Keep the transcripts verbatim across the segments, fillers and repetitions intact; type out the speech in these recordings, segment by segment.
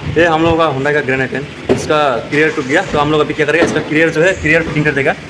ये हम लोगों का होंडा का ग्रेन टेन, इसका क्लियर टूट गया, तो हम लोग अभी क्या करेंगे, इसका क्लियर जो है क्लियर फिटिंग कर देगा।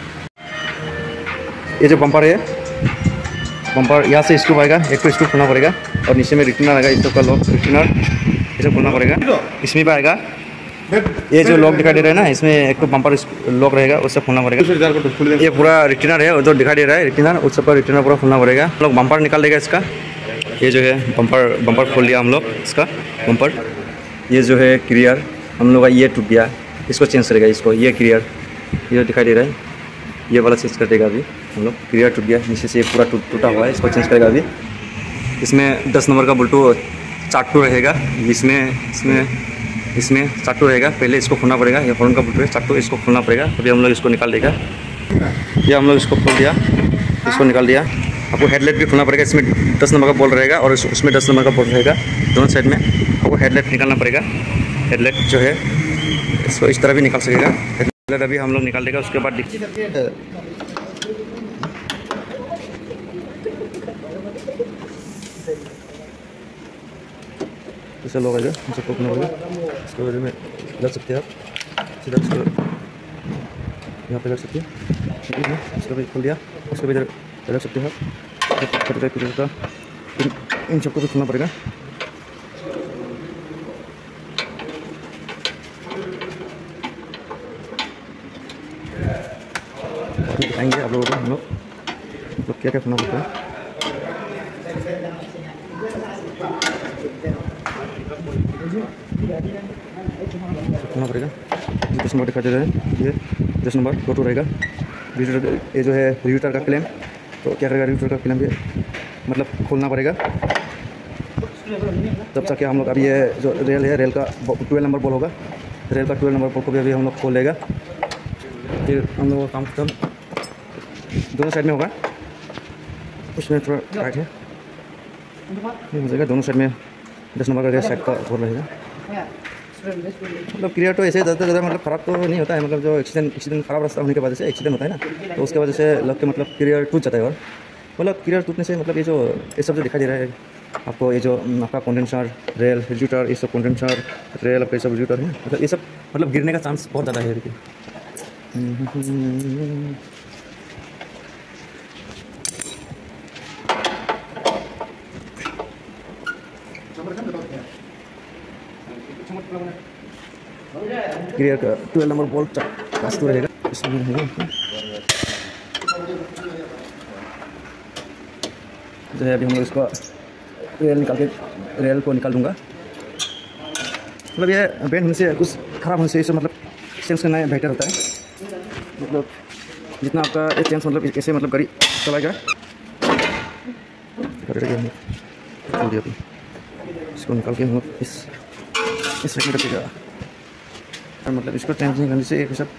ये जो बम्पर है, बम्पर यहाँ से स्क्रू आएगा, एक तो स्क्रू खोलना पड़ेगा और नीचे में रिटर्नर आएगा, इसको का लॉक रिटर्नर इसे खोलना पड़ेगा। इसमें भी आएगा ये जो लॉक दिखाई दे रहा है ना, इसमें एक तो बम्पर लॉक रहेगा, उससे खोलना पड़ेगा। ये पूरा रिटर्नर है, जो दिखाई दे रहा है रिटर्नर, उस सब का रिटर्नर पूरा खोलना पड़ेगा। हम लोग बम्पर निकाल देगा इसका। ये जो है बम्पर बम्पर खोल लिया हम लोग, इसका बम्पर। ये जो है क्लियर हम लोग का ये टूट गया, इसको चेंज करेगा। इसको ये क्लियर ये दिखाई दे रहा है, ये वाला चेंज कर देगा अभी हम लोग। क्लियर टूट गया, नीचे से पूरा टूटा हुआ है, इसको चेंज करेगा अभी। इसमें दस नंबर का बोल्टू चाटू रहेगा, इसमें इसमें इसमें चाटू रहेगा। पहले इसको खोलना पड़ेगा, ये हॉर्न का बोल्टू है, चाटू इसको खोलना पड़ेगा। अभी हम लोग इसको निकाल देगा। ये हम लोग इसको खोल दिया, इसको निकाल दिया। आपको हेडलाइट भी खोलना पड़ेगा, इसमें दस नंबर का बोल्ट रहेगा और उसमें दस नंबर का बोल्ट रहेगा, दोनों साइड में आपको हेडलाइट निकालना पड़ेगा। हेडलाइट जो है इसको इस तरह भी निकाल सकेगा। हेडलाइट अभी हम लोग निकाल देगा, उसके बाद इसे लोग आएगा, सबको खोलना पड़ेगा। इसके वजह में लग सकते हैं आप, सीधा इसको यहाँ पे लग सकते हैं। इसको भी खोल दिया, उसको भी इधर लग सकते हैं आप। छोटे छोटे इन, इन सबको भी खोलना पड़ेगा। दिखाएंगे आप लोगों को हम लोग मतलब क्या क्या खोलना पड़ता है। खोलना पड़ेगा। दस नंबर दिखा दे रहा है, ये दस नंबर फोटो रहेगा। ये जो है रिव्यूटर का क्लेम, तो क्या करेगा रिव्यूटर का क्लेम भी मतलब खोलना पड़ेगा। तब तक हम लोग अभी ये जो रेल है, रेल का ट्वेल्व नंबर बॉल होगा, रेल का ट्वेल्व नंबर बॉल को भी अभी हम लोग खोल लेगा। फिर हम लोग काम खत्म। दोनों साइड में होगा, उसमें थोड़ा टाइट है, ये हो जाएगा। दोनों साइड में दस नंबर का साइड का बोल रहेगा। मतलब क्लियर तो ऐसे ज़्यादा ज़्यादा मतलब ख़राब तो नहीं होता है, मतलब जो एक्सीडेंट एक्सीडेंट ख़राब रास्ता होने की वजह से एक्सीडेंट होता है ना, तो उसके वजह से लग के मतलब क्लियर टूट जाता है। और मतलब क्लियर टूटने से मतलब ये जो ये सब जो दिखाई दे रहा है आपको, ये जो आपका कंडेंसर रेल रिज्यूटर, ये सब कंडेंसर रेल आपका ये सब रिज्यूटर है, मतलब ये सब मतलब गिरने का चांस बहुत ज़्यादा है। देखिए क्लियर का ट्वेल्व नंबर बोल्ट कास्ट रहेगा, इसमें रहेगा जो है। अभी हम लोग इसको रेल निकाल के रेल को निकाल दूंगा। मतलब ये बेंड होने से कुछ ख़राब होने से इसे मतलब चेंज करना बेहतर होता है। मतलब जितना आपका ये चेंज मतलब ऐसे मतलब गाड़ी चलाएगा। इसको निकाल के हम लोग इस इस साइड में रखेगा, और मतलब इसको चेंज नहीं करने से एक सब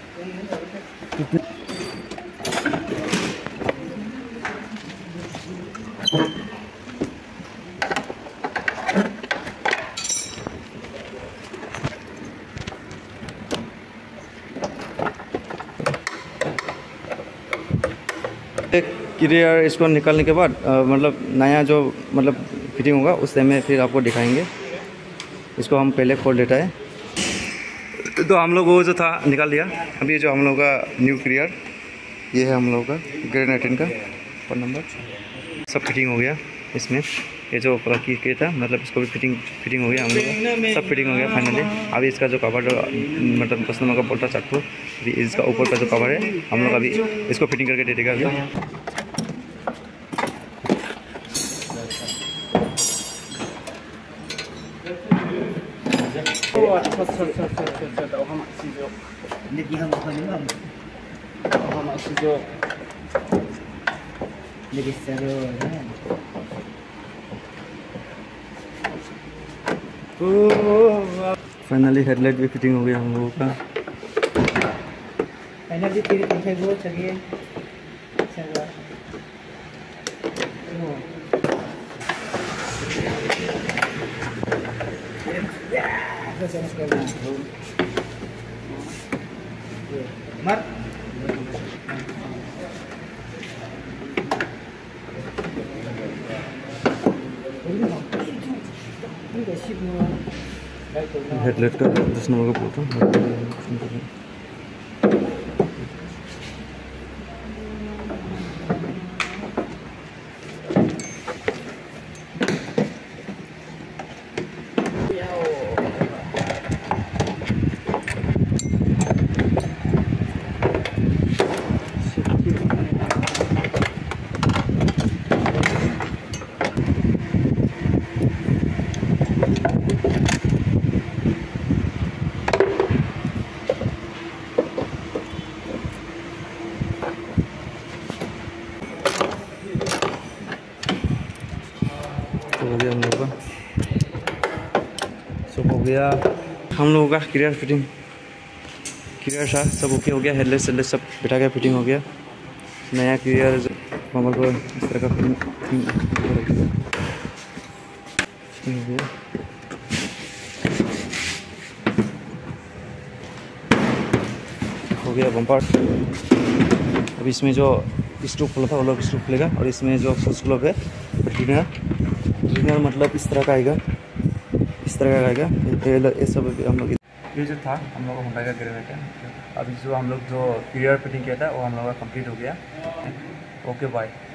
क्लियर। इसको निकालने के बाद आ, मतलब नया जो मतलब फिटिंग होगा उस टाइम में फिर आपको दिखाएंगे। इसको हम पहले खोल देता है, तो हम लोग वो जो था निकाल दिया। अभी जो हम लोग का न्यू क्लियर ये है, हम लोग का ग्रेड नाइनटीन का पर नंबर सब फिटिंग हो गया। इसमें ये जो पूरा की किया था मतलब इसको भी फिटिंग फिटिंग हो गया, हम लोग का सब फिटिंग हो गया फाइनली। अभी इसका जो कवर जो मतलब दस नंबर का बोल्ट चाटू, अभी इसका ऊपर का जो कवर है हम लोग अभी इसको फिटिंग करके दे देगा अभी। फाइनली हेडलाइट भी फिटिंग हो गया हम लोगों का। फाइनली तेरे पीछे वो चलिए मत हेडलाइट का दस नंबर का बोल्ट हो गया हम लोग का सब हो गया। हम लोगों का क्लियर फिटिंग क्लियर था, सब ओके हो गया। हेडलाइट सेडलाइट सब बिठा के फिटिंग हो गया। नया क्लियर बम्पर को इस तरह का फिटिंग हो गया। हो गया बम्पर। अब इसमें जो स्टोव खुला था वो लोग स्टोव खुलेगा, और इसमें जो फुस क्लब है ट्रिनर ट्रिनर मतलब इस तरह का आएगा, इस तरह का आएगा। ये सब हम लोग ये जो था हम लोग का होंडा का गिरने का। अभी जो हम लोग जो क्लियर फिटिंग किया था वो हम लोग का कंप्लीट हो गया। Okay bye.